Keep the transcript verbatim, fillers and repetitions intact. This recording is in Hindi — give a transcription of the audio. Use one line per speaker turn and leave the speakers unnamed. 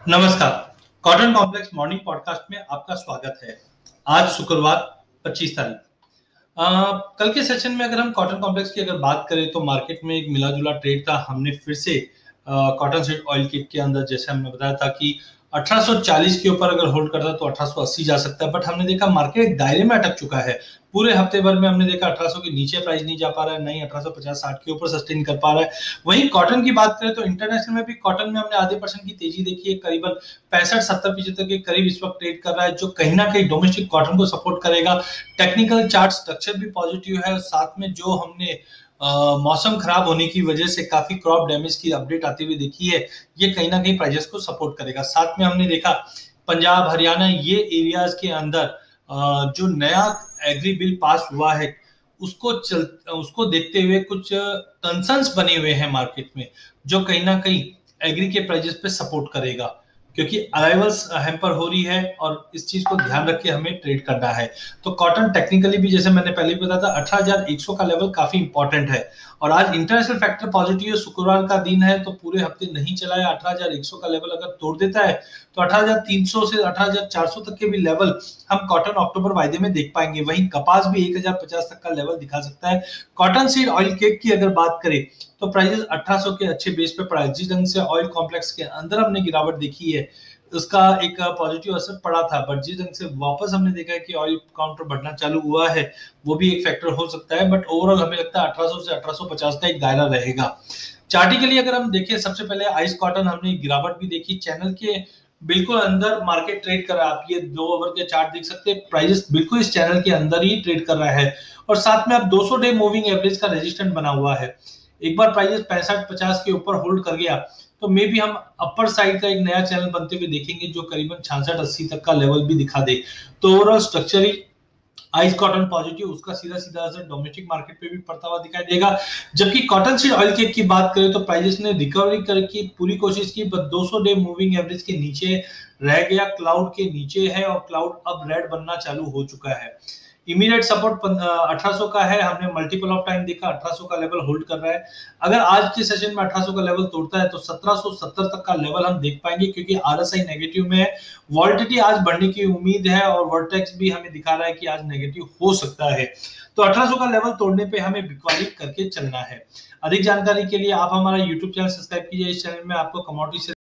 नमस्कार। कॉटन कॉम्प्लेक्स मॉर्निंग पॉडकास्ट में आपका स्वागत है। आज शुक्रवार पच्चीस तारीख। अ, कल के सेशन में अगर हम कॉटन कॉम्प्लेक्स की अगर बात करें तो मार्केट में एक मिला-जुला ट्रेड था। हमने फिर से uh, cotton seed oil kit के अंदर जैसे हमने बताया था कि अठारह सौ चालीस के ऊपर अगर होल्ड करता है तो अठारह सौ अस्सी जा सकता है, बट हमने देखा मार्केट दायरे में अटक चुका है। पूरे हफ्ते भर में हमने देखा अठारह सौ के नीचे प्राइस नहीं जा पा रहा है, नहीं अठारह सौ पचास साठ के ऊपर सस्टेन कर पा रहा है। वहीं कॉटन की बात करें तो इंटरनेशनल में भी कॉटन में हमने आधे परसेंट की तेजी देखी है, करीबन पैंसठ सत्तर प्रतिशत के करीब इस वक्त ट्रेड कर रहा है, जो कहीं ना कहीं डोमेस्टिक कॉटन को सपोर्ट करेगा। टेक्निकल चार्ट स्ट्रक्चर भी पॉजिटिव है और साथ में जो हमने अ, मौसम खराब होने की वजह से काफी क्रॉप डैमेज की अपडेट आती हुई देखी है, ये कहीं ना कहीं प्राइजेस को सपोर्ट करेगा। साथ में हमने देखा पंजाब हरियाणा ये एरियाज के अंदर अ, जो नया एग्री बिल पास हुआ है उसको चल उसको देखते हुए कुछ कंसर्न्स बने हुए हैं मार्केट में, जो कहीं ना कहीं एग्री के प्राइजेस पे सपोर्ट करेगा, क्योंकि अराइवल्स हैम्पर हो रही है और इस चीज को ध्यान रख के हमें ट्रेड करना है। तो कॉटन टेक्निकली भी जैसे मैंने पहले भी बताया था अठारह हज़ार एक सौ का लेवल काफी इंपॉर्टेंट है और आज इंटरनेशनल फैक्टर पॉजिटिव है, शुक्रवार का दिन है तो पूरे हफ्ते नहीं चला है। अठारह हज़ार एक सौ का लेवल अगर तोड़ देता है तो अठारह हज़ार तीन सौ से अठारह हज़ार चार सौ तक के भी लेवल हम कॉटन अक्टूबर वायदे में देख पाएंगे। वहीं कपास भी एक हज़ार पचास तक का लेवल दिखा सकता है। कॉटन सीड ऑयल केक की अगर बात करें तो प्राइसेस अठारह सौ के अच्छे बेस पे पड़ा है। जिस ढंग से ऑयल कॉम्प्लेक्स के अंदर हमने गिरावट देखी है उसका एक पॉजिटिव असर पड़ा था, बट जिस ढंग से वापस हमने देखा है कि ऑयल काउंटर बढ़ना चालू हुआ है वो भी एक फैक्टर हो सकता है, बट ओवरऑल हमें लगता है अठारह सौ से अठारह सौ पचास का एक दायरा रहेगा। चार्टी के लिए अगर हम देखें, सबसे पहले आइस कॉटन हमने गिरावट भी देखी, चैनल के बिल्कुल अंदर मार्केट ट्रेड कर रहा है। आप ये दो ओवर के चार्ट देख सकते हैं, प्राइस बिल्कुल इस चैनल के अंदर ही ट्रेड कर रहा है और साथ में अब दो सौ डे मूविंग एवरेज का रेजिस्टेंट बना हुआ है। एक बार प्राइस पैंसठ पचास के ऊपर होल्ड कर गया तो मे भी हम अपर साइड का एक नया चैनल बनते हुए देखेंगे जो करीबन छियासठ अस्सी तक का लेवल भी दिखा दे। तो overall structurally ICE cotton positive, उसका सीधा सीधा असर डोमेस्टिक मार्केट पे भी पड़ता हुआ दिखाई देगा। जबकि कॉटन सीड ऑयल केक की बात करें तो प्राइसेस ने रिकवरी करके पूरी कोशिश की, बट दो सौ डे मूविंग एवरेज के नीचे रह गया, क्लाउड के नीचे है और क्लाउड अब रेड बनना चालू हो चुका है। इमीडिएट सपोर्ट अठारह सौ का है, हमने मल्टीपल ऑफ टाइम देखा अठारह सौ का लेवल होल्ड कर रहा है। अगर आज के सेशन में अठारह सौ का लेवल तोड़ता है तो सत्रह सौ सत्तर तक का लेवल हम देख पाएंगे, क्योंकि आरएसआई नेगेटिव में है। वॉल्टिटी आज बढ़ने की उम्मीद है और वर्टेक्स भी हमें दिखा रहा है कि आज नेगेटिव हो सकता है। तो अठारह सौ का लेवल तोड़ने पे हमें बिकवाली करके चलना है। अधिक जानकारी के लिए आप हमारा यूट्यूब चैनल सब्सक्राइब कीजिए। इस चैनल में आपको कमोडिटी से